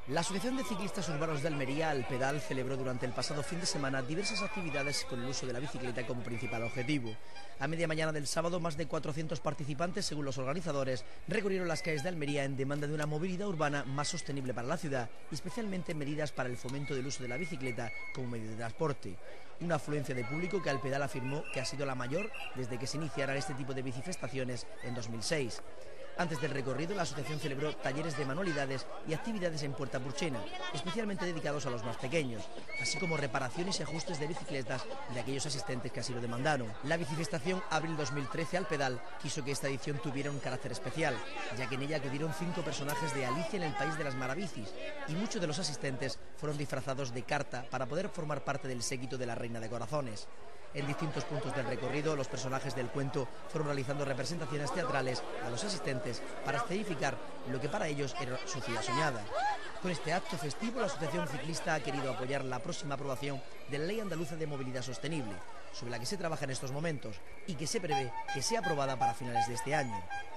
La Asociación de Ciclistas Urbanos de Almería, Alpedal, celebró durante el pasado fin de semana diversas actividades con el uso de la bicicleta como principal objetivo. A media mañana del sábado, más de 400 participantes, según los organizadores, recorrieron las calles de Almería en demanda de una movilidad urbana más sostenible para la ciudad y especialmente medidas para el fomento del uso de la bicicleta como medio de transporte. Una afluencia de público que Alpedal afirmó que ha sido la mayor desde que se iniciaran este tipo de bicifestaciones en 2006. Antes del recorrido, la asociación celebró talleres de manualidades y actividades en Puerta Purchena, especialmente dedicados a los más pequeños, así como reparaciones y ajustes de bicicletas de aquellos asistentes que así lo demandaron. La bicifestación Abril 2013 Alpedal quiso que esta edición tuviera un carácter especial, ya que en ella acudieron 5 personajes de Alicia en el País de las Maravillas y muchos de los asistentes fueron disfrazados de carta para poder formar parte del séquito de la Reina de Corazones. En distintos puntos del recorrido, los personajes del cuento fueron realizando representaciones teatrales a los asistentes para escenificar lo que para ellos era su ciudad soñada. Con este acto festivo, la Asociación Ciclista ha querido apoyar la próxima aprobación de la Ley Andaluza de Movilidad Sostenible, sobre la que se trabaja en estos momentos y que se prevé que sea aprobada para finales de este año.